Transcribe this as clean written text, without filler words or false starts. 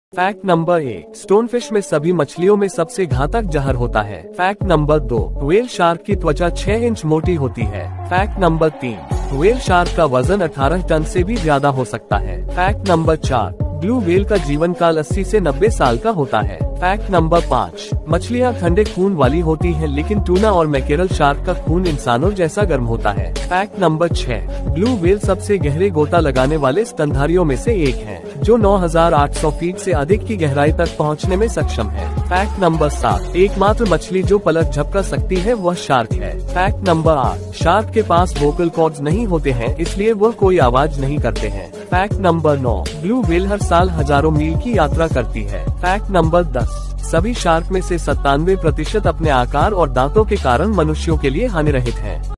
Fact number 1, stonefish में सभी मछलियों में सबसे घातक जहर होता है। फैक्ट नंबर 2, व्हेल शार्क की त्वचा 6 इंच मोटी होती है। फैक्ट नंबर 3, व्हेल शार्क का वजन 18 टन से भी ज्यादा हो सकता है। फैक्ट नंबर 4, ब्लू व्हेल का जीवन काल 80 से 90 साल का होता है। फैक्ट नंबर 5, मछलियाँ ठंडे खून वाली होती हैं, लेकिन टूना और मैकेरल शार्क का खून इंसानों जैसा गर्म होता है। फैक्ट नंबर 6, ब्लू व्हेल सबसे गहरे गोता लगाने वाले स्तनधारियों में से एक है, जो 9800 फीट से अधिक की गहराई तक पहुंचने में सक्षम है। फैक्ट नंबर 7, एकमात्र मछली जो पलक झपका सकती है वह शार्क है। फैक्ट नंबर 8, शार्क के पास वोकल कॉर्ड्स नहीं होते हैं, इसलिए वह कोई आवाज नहीं करते हैं। फैक्ट नंबर 9, ब्लू व्हेल हर साल हजारों मील की यात्रा करती है। फैक्ट नंबर 10, सभी शार्क में से 97% अपने आकार और दांतों के कारण मनुष्यों के लिए हानिरहित हैं।